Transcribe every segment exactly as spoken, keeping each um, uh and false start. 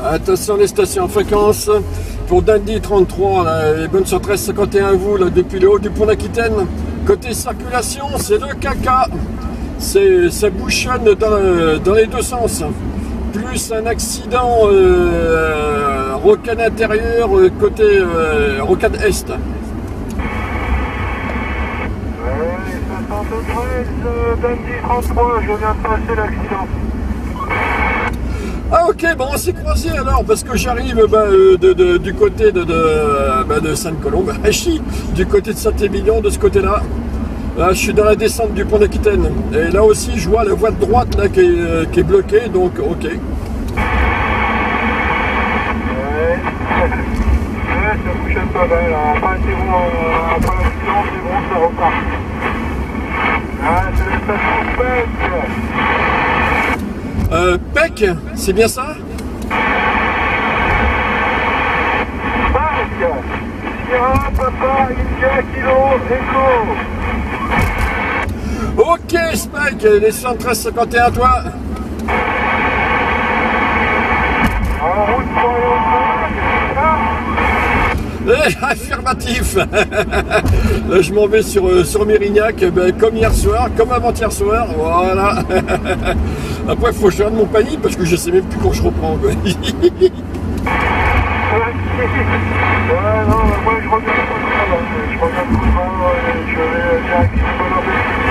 Attention les stations en fréquence. Pour Dundee trente-trois, là, et bonne sur treize cinquante et un vous, là, depuis le haut du pont d'Aquitaine. Côté circulation, c'est le caca. Ça bouchonne dans, dans les deux sens. Plus un accident euh, rocade intérieur côté euh, rocade est. soixante-treize, Dundee trente-trois, je viens de passer l'accident. Ah ok, bon on s'est croisé alors, parce que j'arrive bah, de, de, du côté de, de, bah, de Sainte-Colombe, du côté de Saint-Émilion, de ce côté-là. Là, je suis dans la descente du pont d'Aquitaine. Et là aussi, je vois la voie de droite là, qui, est, qui est bloquée, donc ok. Ouais, ouais, ça bouchonne pas mal. Enfin, c'est bon, après l'accident, c'est bon, ça repart. Ah, c'est la station Pec. Euh, Pec, c'est bien ça? Pec, Sierra, Papa, India, Kilo, Echo. Ok, Spike, les soixante-treize cinquante et un, toi. En route pour Eh, affirmatif. Là, je m'en vais sur, sur Mérignac, ben, comme hier soir, comme avant-hier soir, voilà. Après, il faut que je regarde mon panier, parce que je sais même plus quand je reprends. Quoi. Ouais, non, moi je regarde pas tout ça, je regarde tout ça, je vais directement.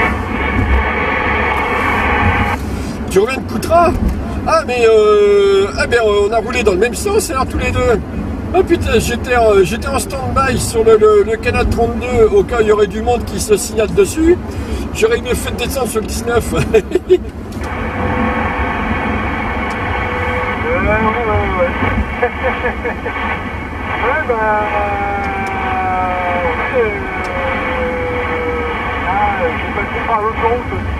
Tu reviens de Coutras? Ah mais euh, ah ben, on a roulé dans le même sens alors tous les deux. Ah putain, j'étais en, j'étais en stand-by sur le, le, le canal trente-deux au cas où il y aurait du monde qui se signale dessus. J'aurais mieux fait de descendre sur le dix-neuf. Ouais, ouais, ouais, ouais. Ouais, bah... Oui, euh... Ah, je suis passé par l'autoroute aussi.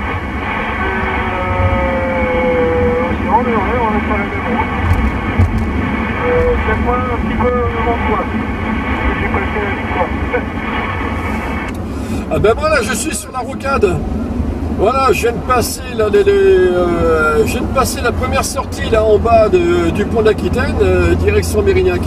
On est, on est, on est sur la même route. Euh, Faites-moi un petit peu devant toi. J'ai passé la victoire. Ah ben voilà, je suis sur la rocade. Voilà, je viens de passer là, les, les, euh, je viens de passer la première sortie là en bas de, du pont d'Aquitaine, euh, direction Mérignac.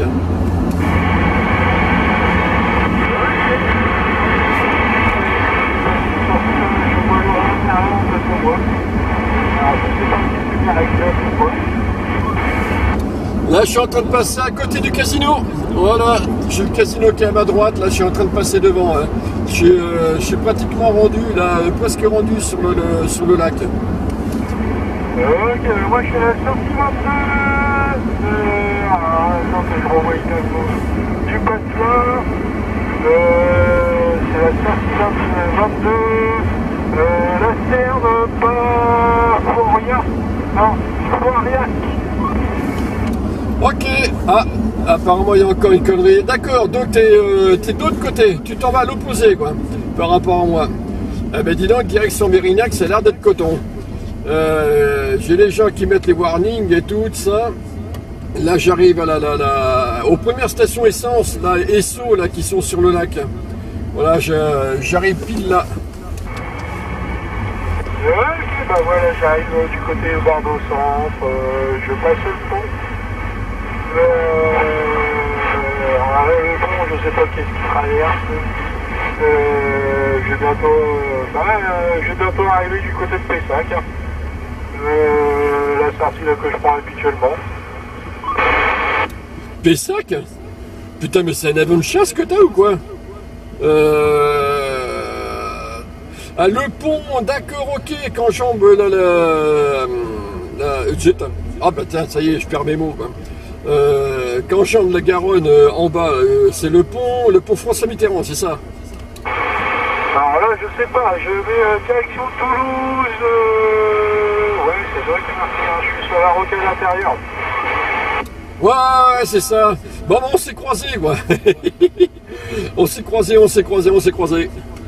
Là, je suis en train de passer à côté du casino. Voilà, j'ai le casino qui est à ma droite. Là, je suis en train de passer devant. Hein. Je, suis, euh, je suis pratiquement rendu, là, presque rendu sur le, le, sur le lac. Ok, moi je suis à la sortie vingt-deux. Euh, ah, non, je renvoie du Patois. Euh, c'est la sortie vingt-deux. Euh, la Cerne, pas Fouriac. Non, Fouriac. Ok, ah, apparemment il y a encore une connerie. D'accord, donc t'es euh, de l'autre côté, tu t'en vas à l'opposé quoi, par rapport à moi. Eh ben dis donc, direction Mérignac, ça a l'air d'être coton. Euh, J'ai les gens qui mettent les warnings et tout ça. Là j'arrive à la, la, la, aux premières stations essence, là, Esso, là, qui sont sur le lac. Voilà, j'arrive pile là. Ok, bah voilà, j'arrive euh, du côté Bordeaux Centre, euh, je passe le pont. Euh, alors le pont, je sais pas qu'est-ce qui traverse. Euh, je vais bientôt, euh, bah, euh, je vais bientôt arriver du côté de Pessac. Hein. Euh, la sortie là que je prends habituellement. Pessac? Putain, mais c'est un avion de chasse que t'as ou quoi? Euh... Ah, le pont, d'accord, ok, quand j'enjambe la... la, la, la ah bah tiens, ça y est, je perds mes mots. Quoi. Euh, quand j'enjambe la Garonne euh, en bas, euh, c'est le pont, le pont François Mitterrand, c'est ça? Alors là, je sais pas, je vais euh, direction Toulouse. Euh... Ouais, c'est vrai que marqué, hein, je suis sur la rocade intérieure. Ouais, c'est ça. Bon, bon on s'est croisés, quoi. on s'est croisés, on s'est croisés, on s'est croisés.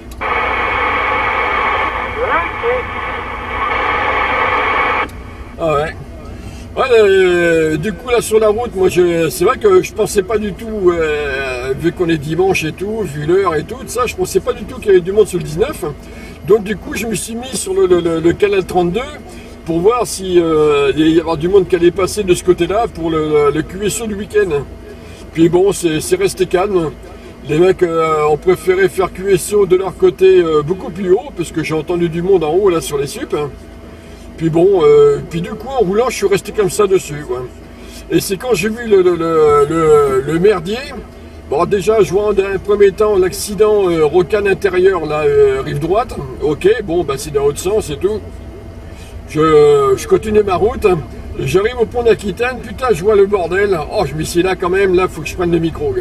Ah ouais. Ouais, euh, du coup là sur la route, moi je, c'est vrai que je pensais pas du tout, euh, vu qu'on est dimanche et tout, vu l'heure et tout, ça, je pensais pas du tout qu'il y avait du monde sur le dix-neuf. Donc du coup je me suis mis sur le, le, le canal trente-deux pour voir si euh, il y aura du monde qui allait passer de ce côté-là pour le, le Q S O du week-end. Puis bon, c'est resté calme. Les mecs euh, ont préféré faire Q S O de leur côté euh, beaucoup plus haut, parce que j'ai entendu du monde en haut là sur les sups. Puis bon, euh, puis du coup en roulant, je suis resté comme ça dessus, quoi. Et c'est quand j'ai vu le, le, le, le, le merdier. Bon, déjà, je vois dans un premier temps l'accident euh, rocane intérieur, là, euh, rive droite. Ok, bon, bah c'est dans l'autre sens et tout. Je, je continue ma route. J'arrive au pont d'Aquitaine. Putain, je vois le bordel. Oh, je me suis dit, là, quand même, là, faut que je prenne le micro.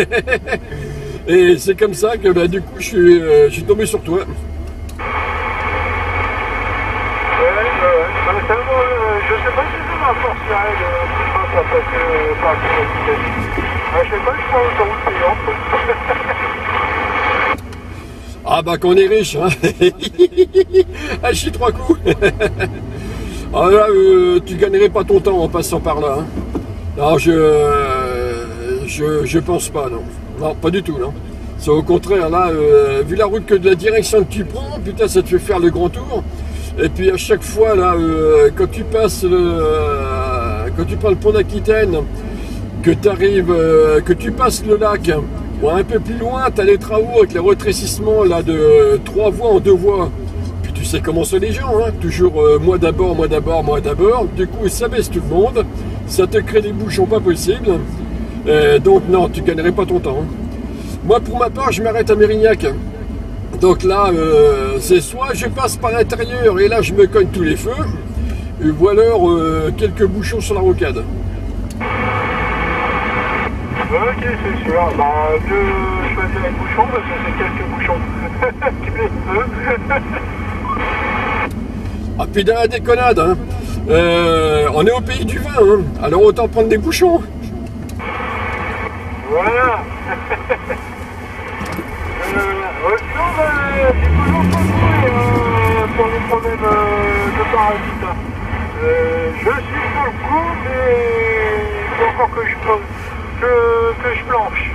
Et c'est comme ça que, bah, du coup, je suis, euh, je suis tombé sur toi. Je sais pas si c'est ma force là, qui passe à passer par la Je sais pas si c'est l'autoroute payante. Ah bah qu'on est riche, hein. Ah, je suis trois coups. Ah là, euh, tu gagnerais pas ton temps en passant par là. Hein. Non, je, euh, je, je pense pas, non. Non, pas du tout, non. C'est au contraire, là, euh, vu la route que de la direction que tu prends, putain, ça te fait faire le grand tour. Et puis à chaque fois, là, euh, quand tu passes, le, euh, quand tu prends le pont d'Aquitaine, que tu arrives, euh, que tu passes le lac, bon, un peu plus loin, tu as les travaux avec les rétrécissements là, de trois voies en deux voies. Puis tu sais comment sont les gens, hein, toujours euh, moi d'abord, moi d'abord, moi d'abord. Du coup, ça baisse tout le monde, ça te crée des bouchons pas possibles. Euh, donc non, tu gagnerais pas ton temps. Hein. Moi, pour ma part, je m'arrête à Mérignac. Donc là, euh, c'est soit je passe par l'intérieur et là je me cogne tous les feux, ou alors euh, quelques bouchons sur la rocade. Ok, c'est sûr. Bah, je choisis les bouchons parce que c'est quelques bouchons. Tous les feux. Ah, puis dans la déconnade, hein. euh, on est au pays du vin, hein. Alors autant prendre des bouchons. Voilà. Euh, ouais, sinon, bah, c'est toujours pas cool euh, pour les problèmes euh, de parasites. Euh, je suis sur le coup, mais il faut encore que je, que, que je planche.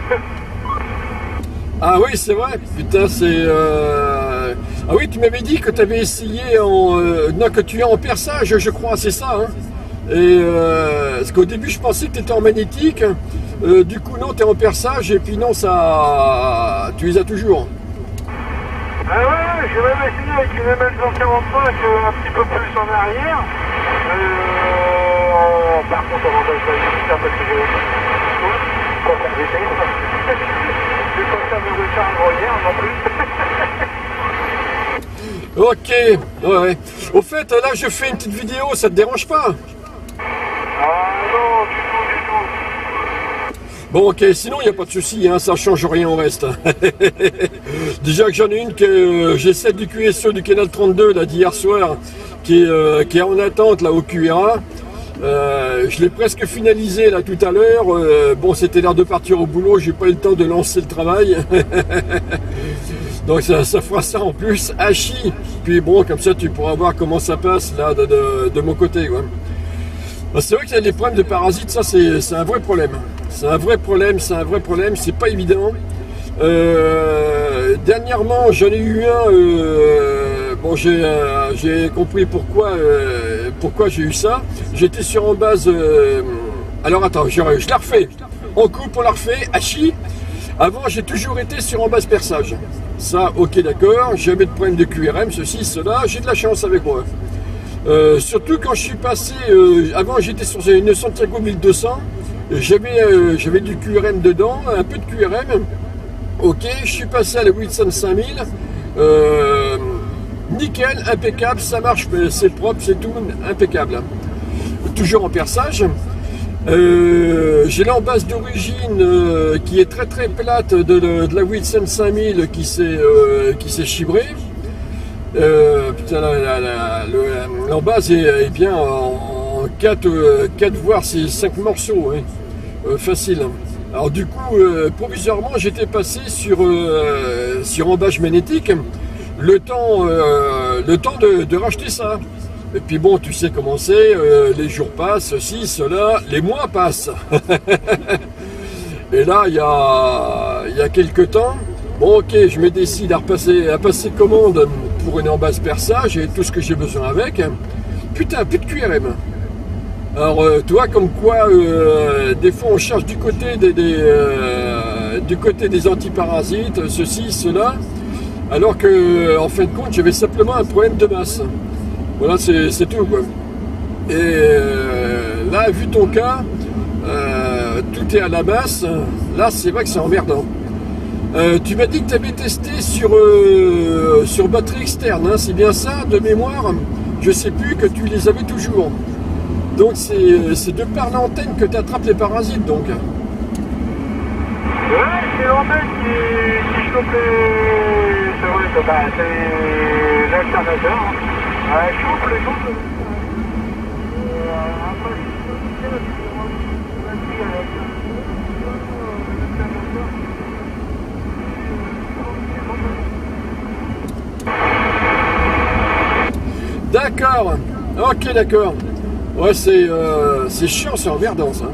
Ah oui, c'est vrai, putain, c'est... Euh... Ah oui, tu m'avais dit que tu avais essayé en... Euh... Non, que tu es en perçage, je crois, c'est ça, hein. Et euh... parce qu'au début, je pensais que tu étais en magnétique. Euh, du coup, non, tu es en perçage, et puis non, ça... Tu les as toujours. Ah ouais, j'ai même essayé avec une M L cent quarante-cinq euh, un petit peu plus en arrière. Euh, par contre, on va pas le faire parce que j'ai pas faire des tests. Je vais pas faire de recharge hier non plus. Ok, ouais, ouais. Au fait, là, je fais une petite vidéo, ça te dérange pas? Ah non, du tout, du tout. Bon, ok, sinon il n'y a pas de souci, hein, ça change rien au reste. Déjà que j'en ai une que euh, j'ai celle du Q S O du Canal trente-deux là d'hier soir qui est, euh, qui est en attente là au Q R A. Euh, je l'ai presque finalisé là tout à l'heure. Euh, bon, c'était l'heure de partir au boulot, j'ai pas eu le temps de lancer le travail. Donc ça, ça fera ça en plus, hachi. Puis bon, comme ça tu pourras voir comment ça passe là de, de, de mon côté, quoi. C'est vrai qu'il y a des problèmes de parasites, ça c'est un vrai problème. C'est un vrai problème, c'est un vrai problème, c'est pas évident. Euh, dernièrement, j'en ai eu un, euh, bon j'ai euh, compris pourquoi, euh, pourquoi j'ai eu ça. J'étais sur en base, euh, alors attends, je, je la refais. On coupe, on la refait, hachi. Avant, j'ai toujours été sur en base perçage. Ça, ok, d'accord, jamais de problème de Q R M, ceci, cela, j'ai de la chance avec moi. Euh, surtout quand je suis passé, euh, avant j'étais sur une Santiago mille deux cents, j'avais euh, j'avais du Q R M dedans, un peu de Q R M, ok, je suis passé à la Wilson cinq mille, euh, nickel, impeccable, ça marche, c'est propre, c'est tout, impeccable. Toujours en perçage. Euh, j'ai l'embase d'origine euh, qui est très très plate de, de, de la Wilson cinq mille qui s'est euh, qui s'est chibrée. Euh, putain, l'embase est, est bien en quatre voire cinq morceaux, hein. euh, facile. Alors du coup, euh, provisoirement, j'étais passé sur euh, sur embâche magnétique, le temps euh, le temps de, de racheter ça. Et puis bon, tu sais comment c'est, euh, les jours passent, ceci, cela, les mois passent. Et là, il y a il y a quelques temps. Bon, ok, je me décide à repasser, à passer commande pour une embase perçage et tout ce que j'ai besoin avec. Putain, plus de Q R M. Alors, euh, tu vois, comme quoi, euh, des fois, on cherche du côté des, des, euh, du côté des antiparasites, ceci, cela, alors que, en fin de compte, j'avais simplement un problème de masse. Voilà, c'est tout, quoi. Et euh, là, vu ton cas, euh, tout est à la masse. Là, c'est vrai que c'est emmerdant. Euh, tu m'as dit que tu avais testé sur, euh, sur batterie externe, hein, c'est bien ça, de mémoire? Je sais plus, que tu les avais toujours. Donc c'est de par l'antenne que tu attrapes les parasites, donc. Ouais, c'est l'antenne qui, qui chope les... C'est vrai que bah, c'est l'alternateur. Elle chope les choses. Euh, après, d'accord, ok, d'accord. Ouais, c'est euh, chiant, c'est emmerdant ça.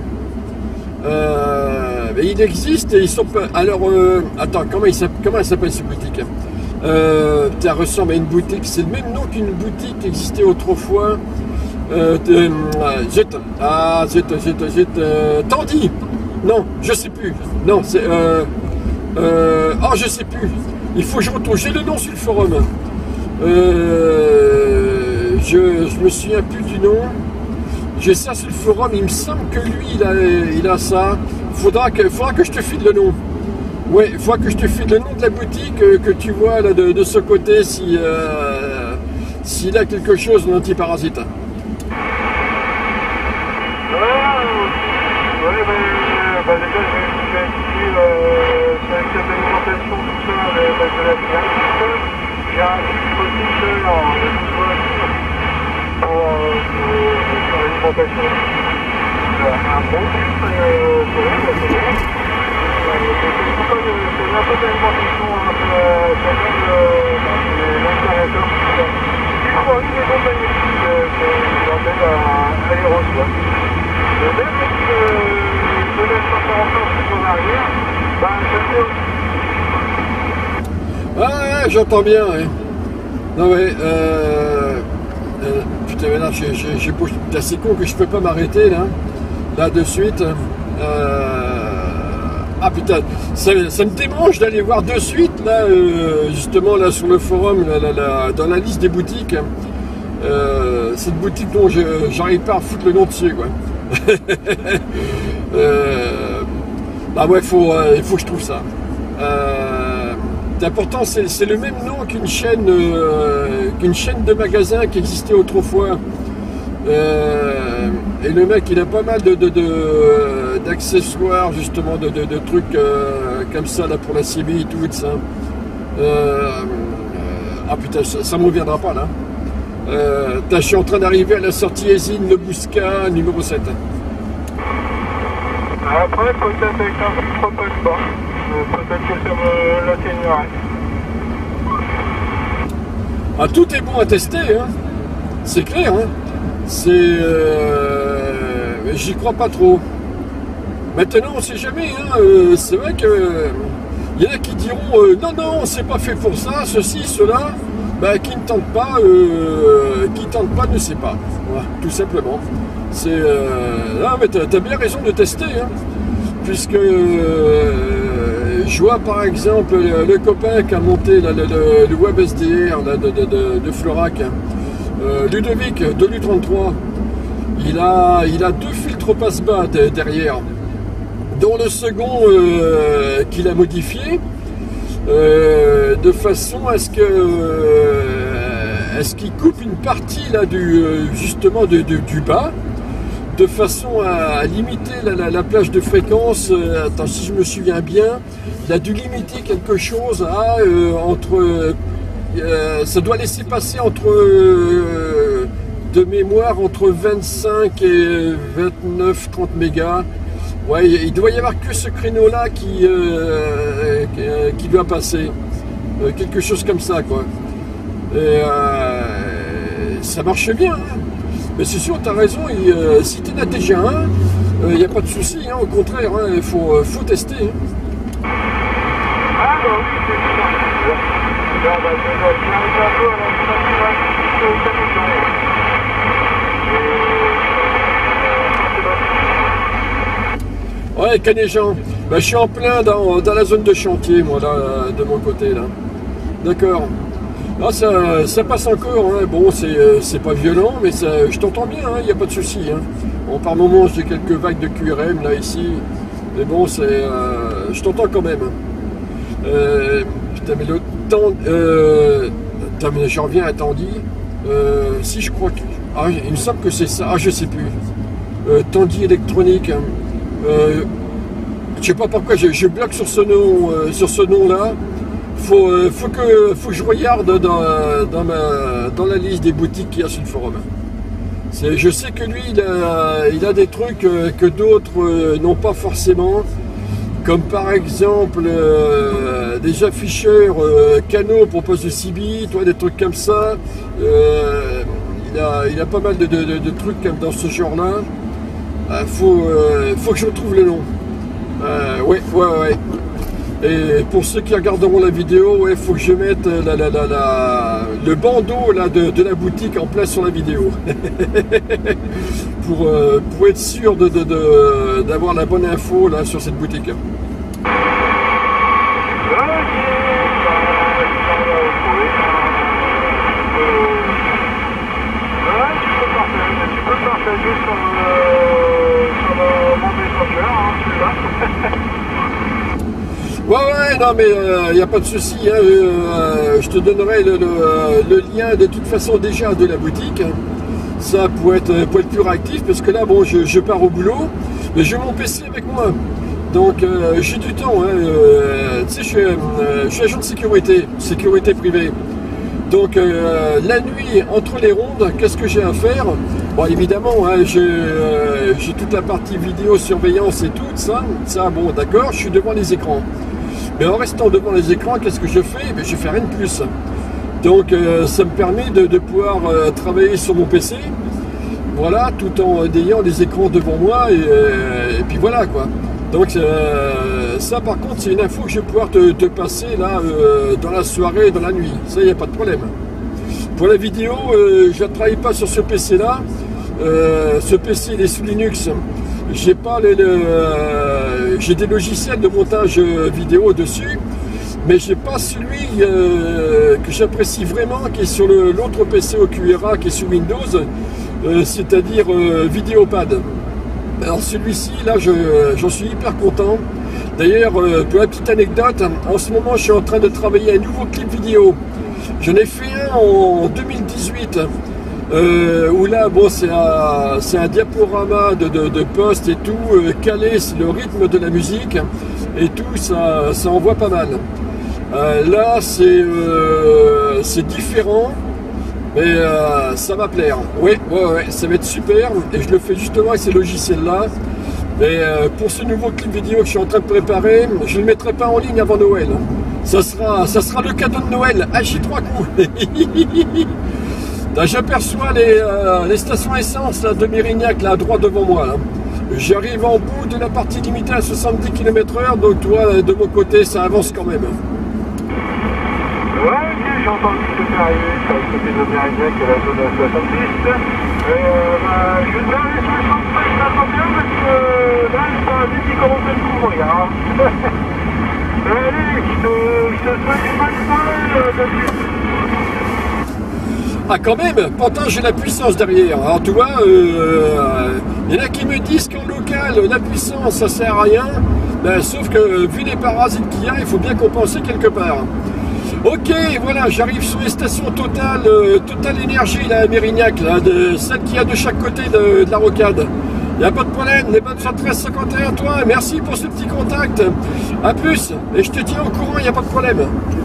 Euh, mais il existe et ils sont pas. Alors, euh, attends, comment, il comment elle s'appelle cette boutique? euh, Ça ressemble à une boutique, c'est le même nom qu'une boutique qui existait autrefois. Euh, euh, zut, ah, zut, zut, zut, euh, Tandy. Non, je sais plus. Non, c'est. Euh, euh, oh, je sais plus. Il faut que je retrouve. J'ai le nom sur le forum. Euh, je, je me souviens plus du nom. J'ai ça sur le forum. Il me semble que lui, il a, il a ça. Faudra que, faudra que je te file le nom. Ouais, il faudra que je te file le nom de la boutique que, que tu vois là de, de ce côté si euh, s'il a quelque chose d'antiparasite. Ouais, ouais, bah, bah déjà j'ai vérifié euh, sur les cartes d'alimentation, tout ça, bah, bah, je l'ai bien tout seul. J'ai un dispositif en pour, euh, pour l'alimentation. Un bon, euh, c'est vrai, bah, c'est vrai. C'est un peu d'alimentation, ça donne l'alternateur. Il faut une maison magnétique qui l'emmène à l'aérosol. Le même avec le neuf cent quarante-cinq sur l'arrière, bah ça fait aussi. Ah ouais, j'entends bien, ouais. Non ouais, euh... euh putain, mais là, j'ai beau... c'est con que je peux pas m'arrêter, là. Là, de suite. Euh... Ah putain, ça, ça me démange d'aller voir de suite, là, euh, justement, là, sur le forum, là, là, là, dans la liste des boutiques. Euh, cette boutique dont j'arrive pas à foutre le nom dessus, quoi. euh, bah ouais, faut, euh, il faut que je trouve ça. Euh, L'important, c'est le même nom qu'une chaîne, euh, qu'une chaîne de magasins qui existait autrefois. Euh, et le mec, il a pas mal de, de, de, d'accessoires, justement, de, de, de trucs euh, comme ça, là, pour la C B I et tout, ça. Euh, euh, ah putain, ça, ça me reviendra pas, là. Euh, je suis en train d'arriver à la sortie Esine, le Bousca, numéro sept. Après, peut-être avec un filtre pas de bas. Peut-être que ça me l'atténuerait. Ah, tout est bon à tester, hein. C'est clair, hein. C'est... Euh, J'y crois pas trop. Maintenant, on sait jamais, hein. Euh, c'est vrai que... Il y en a qui diront euh, non, non, c'est pas fait pour ça, ceci, cela. Ben, qui ne tente pas, euh, qui tente pas ne sait pas. Voilà, tout simplement. C'est... Euh, ah, mais t'as bien raison de tester, hein. Puisque... Euh, je vois par exemple le, le copain qui a monté là, le, le, le web S D R là, de, de, de, de Florac, hein. euh, Ludovic de l'U trente-trois, il a, il a deux filtres passe-bas de, derrière, dont le second euh, qu'il a modifié euh, de façon à ce que euh, est-ce qu'il coupe une partie là du justement de, de, du bas, de façon à, à limiter la, la, la plage de fréquence. Euh, attends, si je me souviens bien, il a dû limiter quelque chose à euh, entre euh, ça doit laisser passer entre euh, de mémoire entre vingt-cinq et vingt-neuf trente mégas. Ouais, il doit y avoir que ce créneau là qui, euh, qui doit passer, euh, quelque chose comme ça, quoi. Et euh, ça marche bien, hein. Mais c'est sûr, tu as raison, et, euh, si tu en as déjà un, il n'y a pas de souci, hein, au contraire, il hein, faut, faut tester. Hein. Ah bah oui, c'est ça. Là, bah, j'arrive un peu à la Ouais, Canéjean. Ben, je suis en plein dans, dans la zone de chantier, moi, là, de mon côté, là. D'accord. Là, ça, ça passe encore, hein. Bon, c'est pas violent, mais ça, je t'entends bien, il hein, n'y a pas de souci. Hein. Bon, par moments, j'ai quelques vagues de Q R M, là, ici. Mais bon, c'est, euh, je t'entends quand même. Euh, putain, mais le temps... Euh, putain, mais j'en reviens à Tandy. Euh, si, je crois que... Ah, il me semble que c'est ça. Ah, je sais plus. Euh, Tandy électronique. Hein. Euh, je sais pas pourquoi, je, je bloque sur ce nom, euh, sur ce nom-là. Faut, euh, faut, que, faut que je regarde dans, dans, ma, dans la liste des boutiques qu'il y a sur le forum. Je sais que lui, il a, il a des trucs euh, que d'autres euh, n'ont pas forcément, comme par exemple euh, des afficheurs euh, canaux pour poste de C B, toi, des trucs comme ça. Euh, il, a, il a pas mal de, de, de, de trucs comme dans ce genre-là. Il euh, faut, euh, faut que je retrouve le nom. Euh, ouais, ouais, ouais. Et pour ceux qui regarderont la vidéo, il ouais, faut que je mette la, la, la, la, le bandeau là, de, de la boutique en place sur la vidéo. pour, euh, pour être sûr de, de, de, d'avoir la bonne info là, sur cette boutique. Ouais, ouais, non, mais il euh, n'y a pas de souci. Hein, euh, je te donnerai le, le, le lien de toute façon déjà de la boutique. Ça pour être, pour être plus réactif, parce que là, bon, je, je pars au boulot, mais j'ai mon P C avec moi. Donc, euh, j'ai du temps. Hein, euh, tu sais, je, euh, je suis agent de sécurité, sécurité privée. Donc, euh, la nuit, entre les rondes, qu'est-ce que j'ai à faire? Bon, évidemment, hein, j'ai euh, toute la partie vidéo, surveillance et tout, ça. Ça, bon, d'accord, je suis devant les écrans. Mais en restant devant les écrans, qu'est-ce que je fais? Ben, je fais rien de plus. Donc, euh, ça me permet de, de pouvoir euh, travailler sur mon P C. Voilà, tout en ayant les écrans devant moi. Et, euh, et puis voilà, quoi. Donc, euh, ça, par contre, c'est une info que je vais pouvoir te, te passer là, euh, dans la soirée, dans la nuit. Ça, il n'y a pas de problème. Pour la vidéo, euh, je ne travaille pas sur ce P C-là. Euh, ce P C, il est sous Linux. J'ai pas les, les euh, j'ai des logiciels de montage vidéo dessus, mais j'ai pas celui euh, que j'apprécie vraiment, qui est sur l'autre P C au Q R A, qui est sous Windows, euh, c'est-à-dire euh, Vidéopad. Alors celui-ci, là, j'en suis hyper content. D'ailleurs, euh, pour la petite anecdote, en ce moment, je suis en train de travailler un nouveau clip vidéo. J'en ai fait un en deux mille dix-huit. Euh, où là, bon, c'est un, un diaporama de, de, de poste et tout, euh, calé, c'est le rythme de la musique et tout, ça, ça envoie pas mal. Euh, là, c'est euh, différent, mais euh, ça va plaire. Ouais, ouais, ouais, ça va être super et je le fais justement avec ces logiciels-là. Mais euh, pour ce nouveau clip vidéo que je suis en train de préparer, je ne le mettrai pas en ligne avant Noël. Ça sera, ça sera le cadeau de Noël. Ah, j'ai trois coups. J'aperçois les, euh, les stations essence là, de Mérignac, là, droit devant moi. J'arrive en bout de la partie limitée à soixante-dix kilomètres heure, donc toi, de mon côté, ça avance quand même. Ouais, ok, j'ai entendu que tu arrivé sur le côté de Mérignac, à la zone à soixante-dix. Euh, bah, je vais te faire les soixante-treize, ça va bien, parce que là, c'est un vite qui commence à me couvrir. Hein. Allez, je te, je te souhaite une bonne soirée, David. Ah, quand même, pourtant j'ai la puissance derrière. Alors tu vois, il euh, y en a qui me disent qu'en local, la puissance ça sert à rien. Ben, sauf que vu les parasites qu'il y a, il faut bien compenser quelque part. Ok, voilà, j'arrive sur les stations Total, euh, Total Énergie là, à Mérignac, là, de, celles qu'il y a de chaque côté de, de la rocade. Il n'y a pas de problème, les bonnes soixante-treize cinquante et un, toi, merci pour ce petit contact. A plus, et je te tiens au courant, il n'y a pas de problème.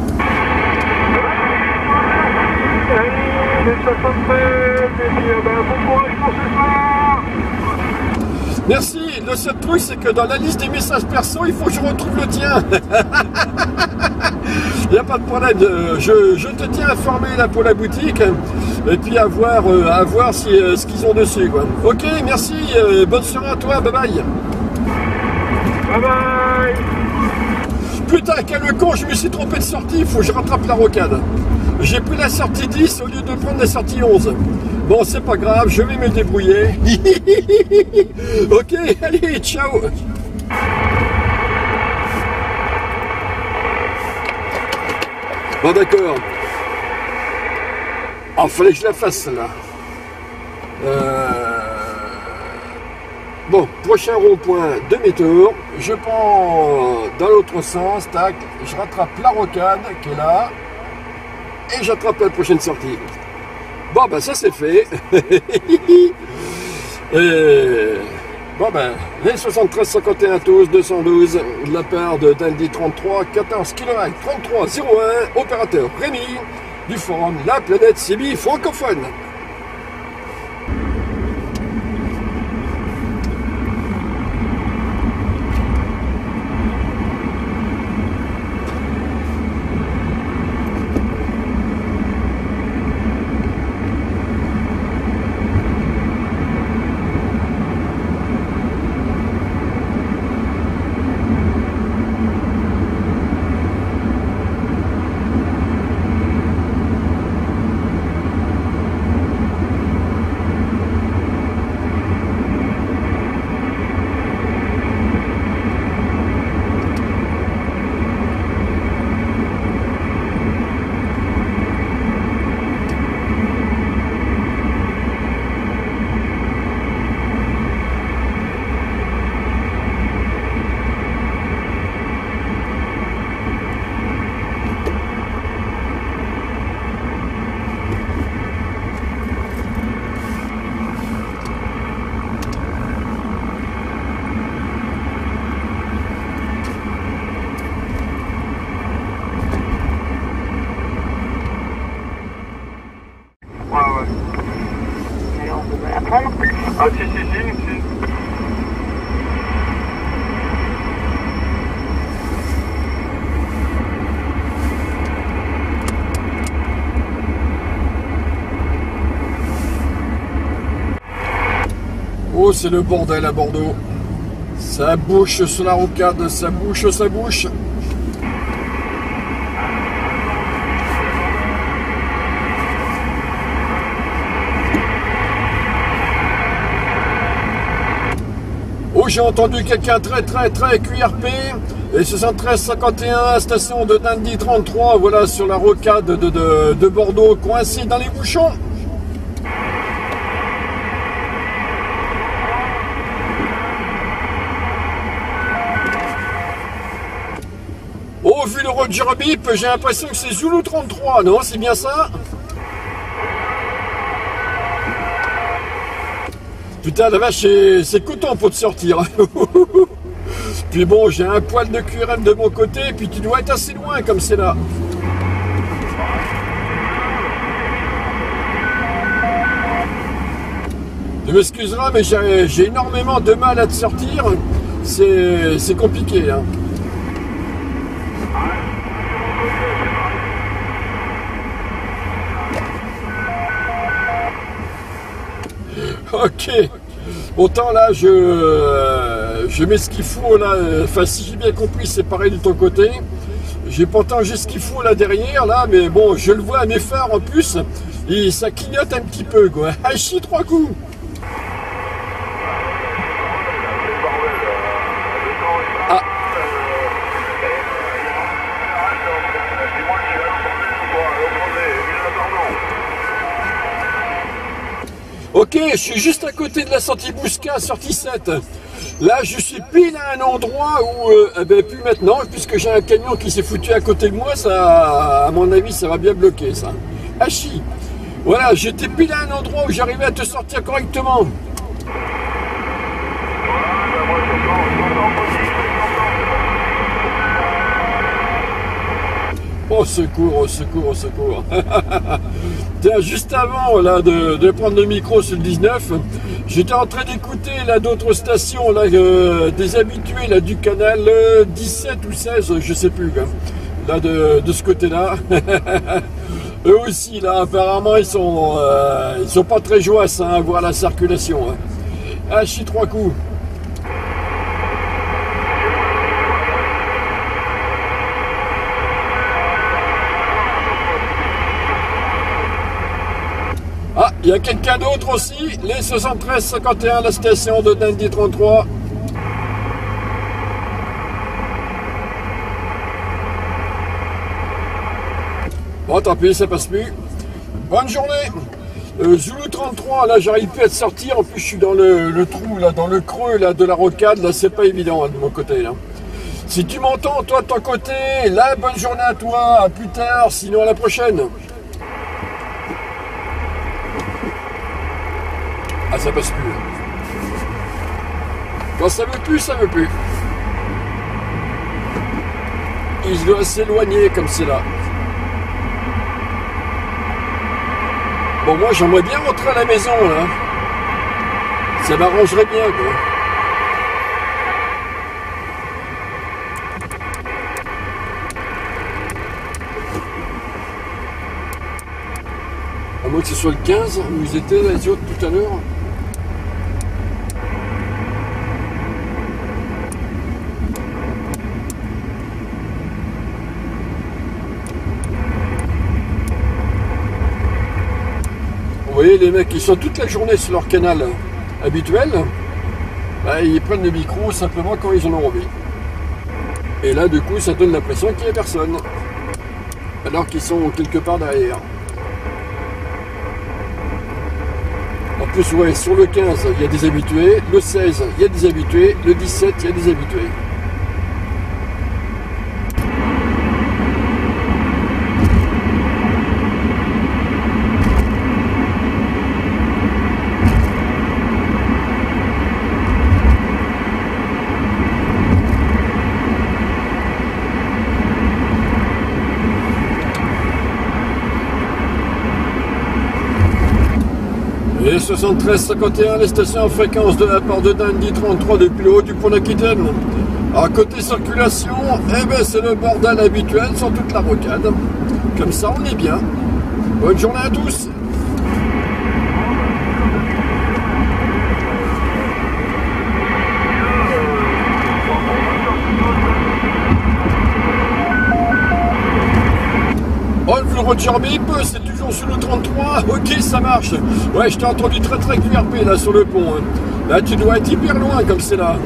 soixante-treize, et puis euh, ben, bon courage pour ce soir. Merci, le seul truc c'est que dans la liste des messages perso, il faut que je retrouve le tien. Il n'y a pas de problème, je, je te tiens informé là pour la boutique, et puis à voir, euh, à voir si, euh, ce qu'ils ont dessus, quoi. Ok, merci, euh, bonne soirée à toi, bye bye. Bye bye. Putain, quel con, je me suis trompé de sortie, il faut que je rattrape la rocade. J'ai pris la sortie dix au lieu de prendre la sortie onze. Bon, c'est pas grave, je vais me débrouiller. Ok, allez, ciao. Bon d'accord. Ah, fallait que je la fasse là. Euh... Bon, prochain rond-point, demi-tour. Je prends dans l'autre sens, tac, je rattrape la rocade qui est là. Et j'attrape la prochaine sortie. Bon ben ça c'est fait. Et... Bon ben, les soixante-treize cinquante et un T O S deux cent douze de la part de Dandy trente-trois, quatorze kilomètres trente-trois zéro un, opérateur Rémi du forum La Planète C B francophone. Ah si, si, si, si. Oh, c'est le bordel à Bordeaux. Ça bouche sur la rocade, ça bouche, ça bouche. Oh, j'ai entendu quelqu'un très très très Q R P et soixante-treize cinquante et un, station de Dandy trente-trois, voilà, sur la rocade de, de, de Bordeaux, coincé dans les bouchons. Oh, vu le Roger Bip, j'ai l'impression que c'est Zulu trente-trois, non? C'est bien ça? Putain, la vache, c'est coton pour te sortir. Puis bon, j'ai un poil de Q R M de mon côté, puis tu dois être assez loin comme c'est là. Tu m'excuseras, mais j'ai énormément de mal à te sortir. C'est compliqué, hein. Ok. Autant là, je, euh, je mets ce qu'il faut là. Enfin, si j'ai bien compris, c'est pareil de ton côté. J'ai pourtant juste ce qu'il faut là derrière, là, mais bon, je le vois à mes phares en plus. Et ça clignote un petit peu, quoi. Ah, chie trois coups. Ah. Ok, je suis juste à côté de la sortie Bousca, sortie sept. Là, je suis pile à un endroit où, euh, eh ben, plus maintenant, puisque j'ai un camion qui s'est foutu à côté de moi, ça, à mon avis, ça va bien bloquer, ça. Hachi. Voilà, j'étais pile à un endroit où j'arrivais à te sortir correctement. Au secours, au secours, au secours. Tiens, juste avant là, de, de prendre le micro sur le dix-neuf, j'étais en train d'écouter d'autres stations, là, euh, des habitués là, du canal euh, dix-sept ou seize, je sais plus, hein, là, de, de ce côté-là. Eux aussi, là, apparemment, ils sont, euh, ils sont pas très joyeux hein, à voir la circulation. Hein. Ah, chie trois coups. Ah, il y a quelqu'un d'autre aussi, les soixante-treize cinquante et un, la station de Dandy trente-trois. Bon, tant pis, ça passe plus. Bonne journée. Euh, Zulu trente-trois, là, j'arrive plus à te sortir. En plus, je suis dans le, le trou, là, dans le creux là, de la rocade. Là, c'est pas évident, hein, de mon côté, là. Si tu m'entends, toi, de ton côté, là, bonne journée à toi. À plus tard, sinon à la prochaine. Ah, ça passe plus. Quand ça veut plus, ça veut plus. Il doit s'éloigner comme c'est là. Bon, moi, j'aimerais bien rentrer à la maison, là. Ça m'arrangerait bien, quoi. À moins que ce soit le quinze, où ils étaient, là, les autres, tout à l'heure. Vous voyez, les mecs, ils sont toute la journée sur leur canal habituel, bah, ils prennent le micro simplement quand ils en ont envie. Et là, du coup, ça donne l'impression qu'il n'y a personne, alors qu'ils sont quelque part derrière. En plus, ouais, sur le quinze, il y a des habitués, le seize, il y a des habitués, le dix-sept, il y a des habitués. Et soixante-treize cinquante et un, les stations en fréquence de la part de Dandy trente-trois depuis le haut du pont d'Aquitaine. À côté circulation, eh ben c'est le bordel habituel sur toute la rocade. Comme ça, on est bien. Bonne journée à tous. On le Roger Bip, c'est toujours sur le trente-trois. Ok, ça marche. Ouais, je t'ai entendu très très Q R P là sur le pont. Hein. Là, tu dois être hyper loin comme c'est là.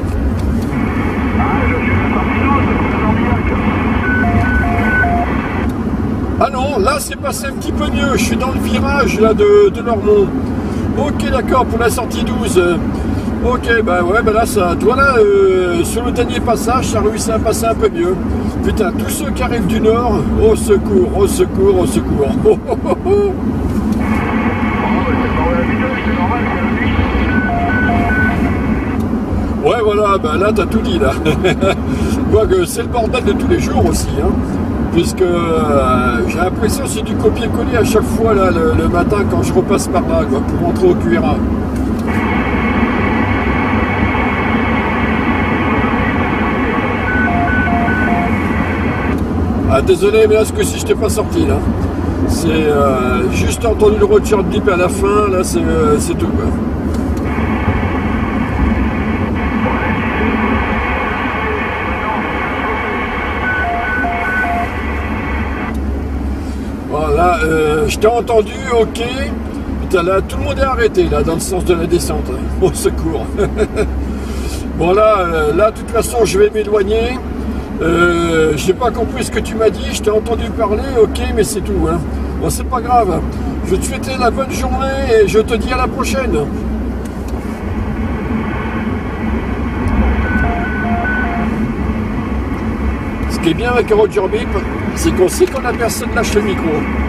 Ah non, là c'est passé un petit peu mieux. Je suis dans le virage là de, de Lormont. Ok, d'accord, pour la sortie douze. Ok, bah ouais, bah là, ça, toi là, euh, sur le dernier passage, ça a réussi à passer un peu mieux. Putain, tous ceux qui arrivent du nord, au secours, au secours, au secours. Oh, oh, oh, oh. Ouais, voilà, bah là, t'as tout dit, là. Quoique, c'est le bordel de tous les jours aussi, hein. Puisque euh, j'ai l'impression que c'est du copier-coller à chaque fois, là, le, le matin, quand je repasse par là, quoi, pour rentrer au Q R A. Ah, désolé, mais là, ce que si je t'ai pas sorti, là. C'est euh, juste entendu le Roger Bip à la fin, là, c'est euh, tout, quoi. Voilà, euh, je t'ai entendu, ok. Putain, là, tout le monde est arrêté, là, dans le sens de la descente. Au secours. Bon, là, euh, là, de toute façon, je vais m'éloigner. Euh, j'ai pas compris ce que tu m'as dit, je t'ai entendu parler, ok, mais c'est tout. Hein. Bon, c'est pas grave. Je vais te souhaiter la bonne journée et je te dis à la prochaine. Ce qui est bien avec un Roger Bip, c'est qu'on sait quand la personne lâche le micro.